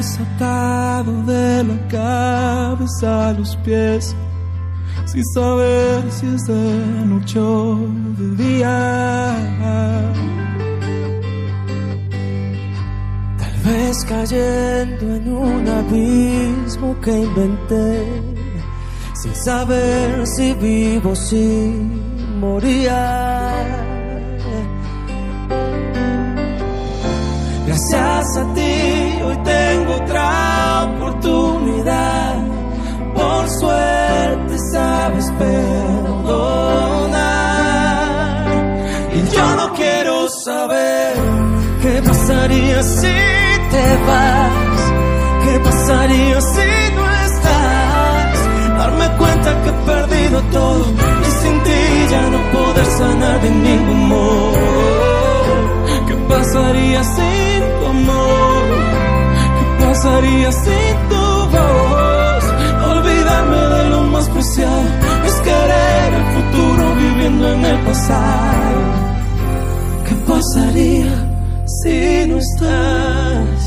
atado de la cabeza a los pies, sin saber si es de noche o de día. Tal vez cayendo en un abismo que inventé, sin saber si vivo o si moría. Gracias a ti hoy tengo otra oportunidad. Por suerte sabes perdonar. Y yo no quiero saber qué pasaría si te vas, qué pasaría si no estás. Darme cuenta que he perdido todo y sin ti ya no poder sanar de ningún modo. ¿Qué pasaría sin tu amor? ¿Qué pasaría sin tu voz? Olvidarme de lo más preciado es querer el futuro viviendo en el pasado. ¿Qué pasaría si no estás?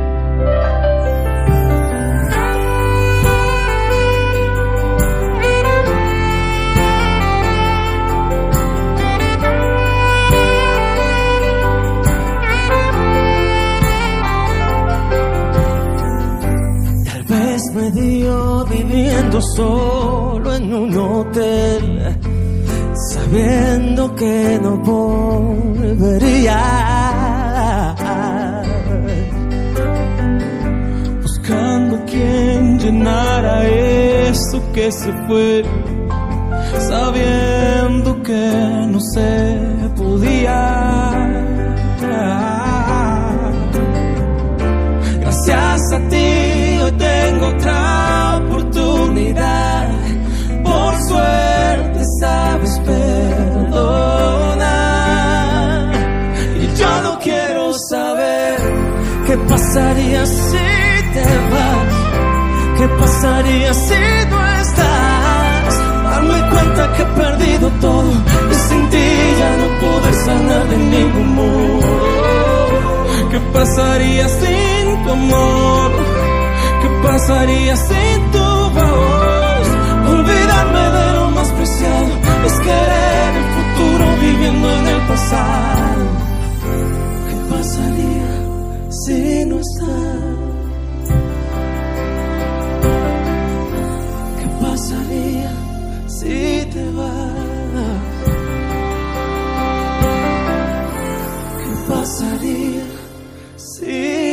Medio viviendo solo en un hotel, sabiendo que no volvería. Buscando quien llenara eso que se fue, sabiendo que no se podía. Gracias a ti hoy tengo otra oportunidad. Por suerte sabes perdonar. Y yo no quiero saber qué pasaría si te vas, qué pasaría si no estás. Darme cuenta que he perdido todo y sin ti ya no poder sanar de ningún modo. ¿Qué pasaría sin tu amor? ¿Qué pasaría sin tu voz? Olvidarme de lo más preciado es querer el futuro viviendo en el pasado. ¿Qué pasaría si no estás? ¿Qué pasaría si te vas? ¿Qué pasaría si